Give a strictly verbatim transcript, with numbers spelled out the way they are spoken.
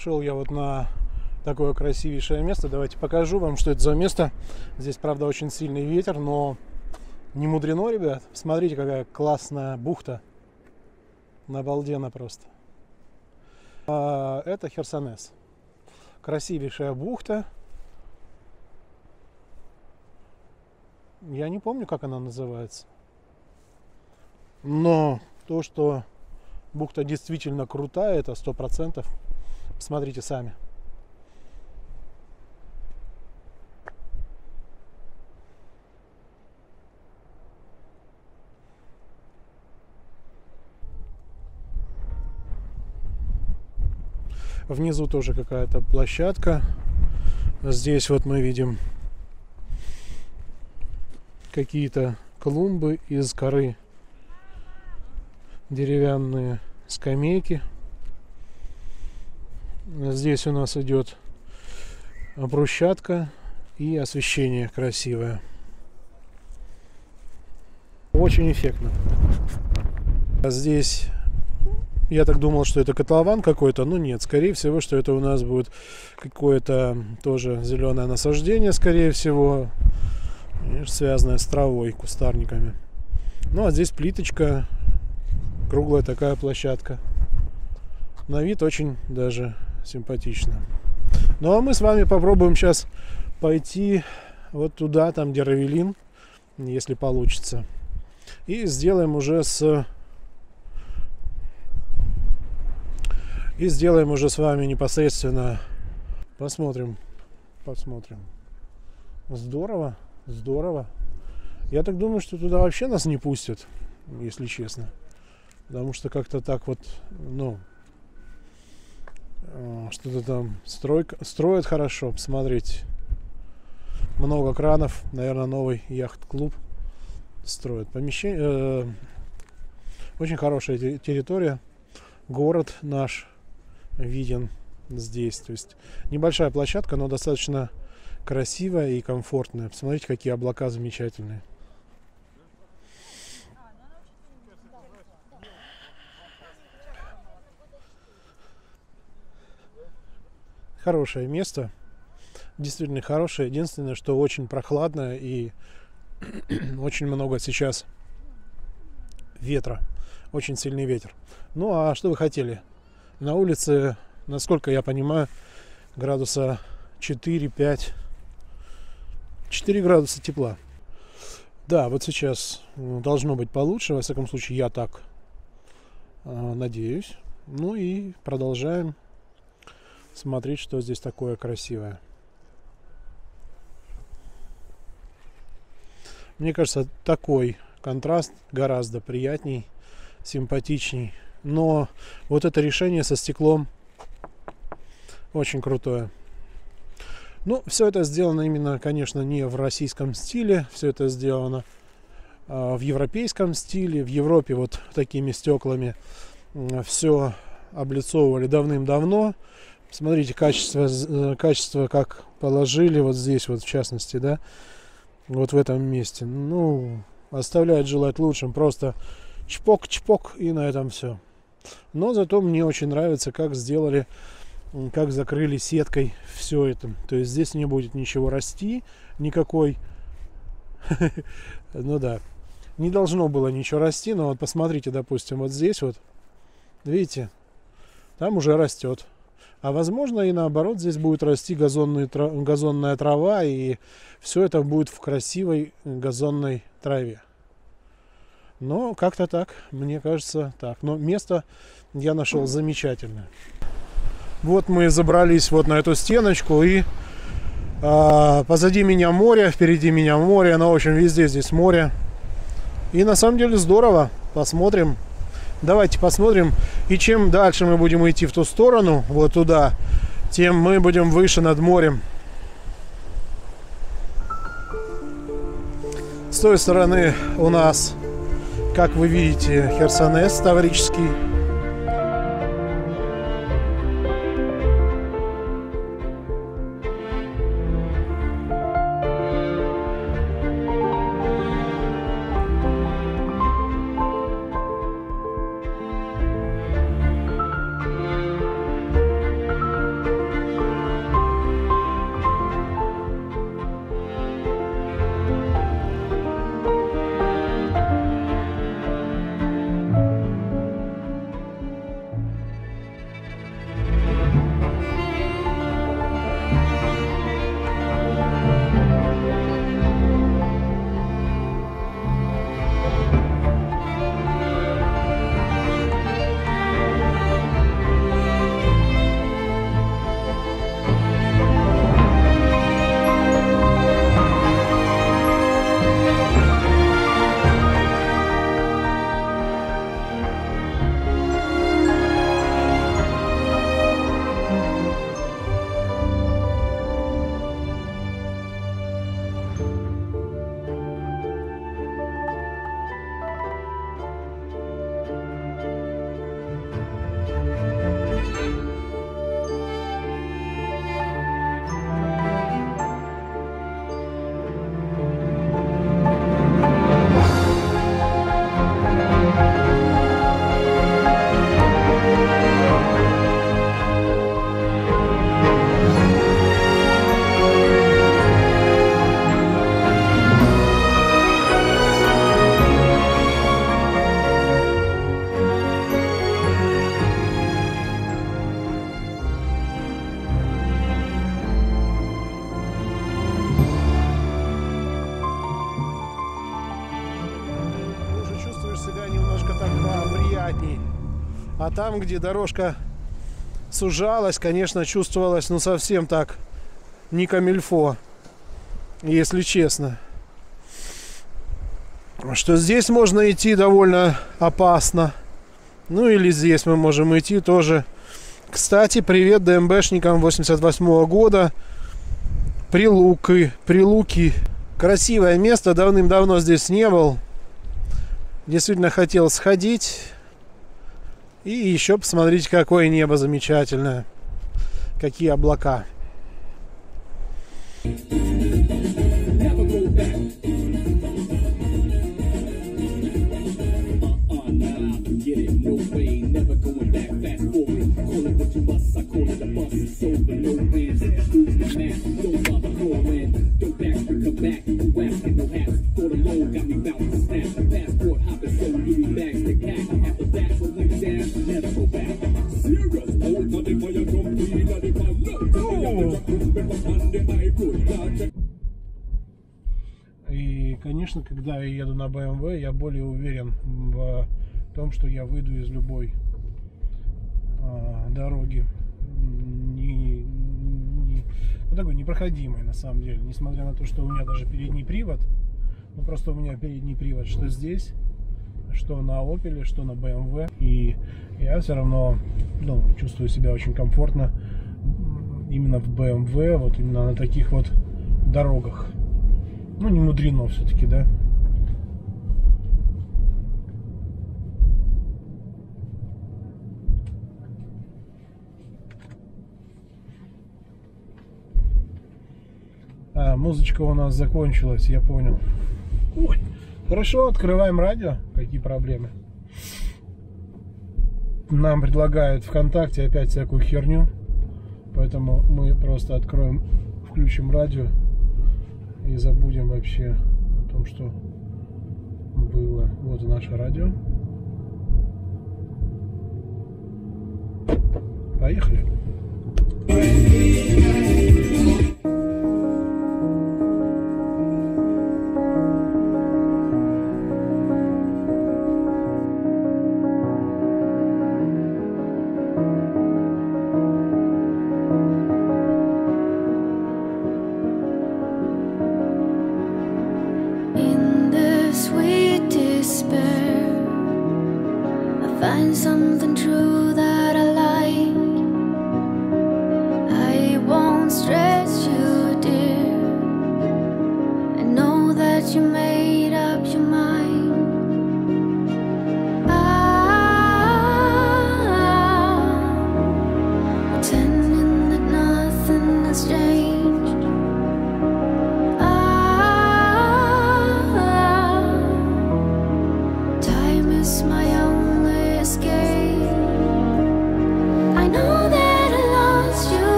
Зашел я вот на такое красивейшее место. Давайте покажу вам, что это за место. Здесь, правда, очень сильный ветер, но не мудрено, ребят. Смотрите, какая классная бухта. Обалденно просто. А, это Херсонес. Красивейшая бухта. Я не помню, как она называется. Но то, что бухта действительно крутая, это сто процентов. Посмотрите сами. Внизу тоже какая-то площадка. Здесь вот мы видим какие-то клумбы из коры, деревянные скамейки. Здесь у нас идет брусчатка и освещение красивое. Очень эффектно. Здесь я так думал, что это котлован какой-то, но нет, скорее всего, что это у нас будет какое-то тоже зеленое насаждение, скорее всего, связанное с травой, кустарниками. Ну а здесь плиточка, круглая такая площадка. На вид очень даже симпатично. Ну а мы с вами попробуем сейчас пойти вот туда, там где Равелин, если получится. И сделаем уже с... И сделаем уже с вами непосредственно. Посмотрим. Посмотрим. Здорово. Здорово. Я так думаю, что туда вообще нас не пустят, если честно. Потому что как-то так вот, ну, что-то там стройка, строят хорошо. Посмотрите. Много кранов. Наверное, новый яхт-клуб строят. Помещение. Э, очень хорошая территория. Город наш виден здесь. То есть небольшая площадка, но достаточно красивая и комфортная. Посмотрите, какие облака замечательные. Хорошее место. Действительно хорошее. Единственное, что очень прохладно и очень много сейчас ветра. Очень сильный ветер. Ну а что вы хотели? На улице, насколько я понимаю, градуса четыре-пять. четыре градуса тепла. Да, вот сейчас должно быть получше. Во всяком случае, я так э, надеюсь. Ну и продолжаем смотреть, что здесь такое красивое. Мне кажется, такой контраст гораздо приятней, симпатичней. Но вот это решение со стеклом очень крутое. Ну, все это сделано именно, конечно, не в российском стиле. Все это сделано э, в европейском стиле. В Европе вот такими стеклами э, все облицовывали давным-давно. Смотрите, качество, э, качество как положили вот здесь, вот в частности, да, вот в этом месте. Ну, оставляет желать лучшим. Просто чпок-чпок и на этом все. Но зато мне очень нравится, как сделали, как закрыли сеткой все это. То есть здесь не будет ничего расти, никакой. Ну да, не должно было ничего расти, но вот посмотрите, допустим, вот здесь вот, видите, там уже растет. А возможно и наоборот, здесь будет расти газонная трава, и все это будет в красивой газонной траве. Но как-то так, мне кажется, так. Но место я нашел замечательное. Вот мы забрались вот на эту стеночку, и а, позади меня море, впереди меня море, но в общем везде здесь море. И на самом деле здорово. Посмотрим. Давайте посмотрим. И чем дальше мы будем идти в ту сторону, вот туда, тем мы будем выше над морем. С той стороны у нас, как вы видите, Херсонес Таврический. А там, где дорожка сужалась, конечно, чувствовалось, ну, совсем так не камильфо, если честно. Что здесь можно идти довольно опасно. Ну, или здесь мы можем идти тоже. Кстати, привет ДМБшникам восемьдесят восьмого года. Прилуки, Прилуки. Красивое место, давным-давно здесь не был. Действительно хотел сходить. И еще посмотреть, какое небо замечательное. Какие облака. И, конечно, когда я еду на бэ эм вэ, я более уверен в том, что я выйду из любой а, дороги не, не, ну, такой непроходимой, на самом деле, несмотря на то, что у меня даже передний привод. Ну, просто у меня передний привод что здесь, что на Opel, что на бэ эм вэ. И я все равно, ну, чувствую себя очень комфортно именно в бэ эм вэ, вот именно на таких вот дорогах. Ну, не мудрено все-таки, да? А, музычка у нас закончилась, я понял. Ой, хорошо, открываем радио. Какие проблемы? Нам предлагают ВКонтакте опять всякую херню. Поэтому мы просто откроем, включим радио и забудем вообще о том, что было. Вот наше радио. Поехали.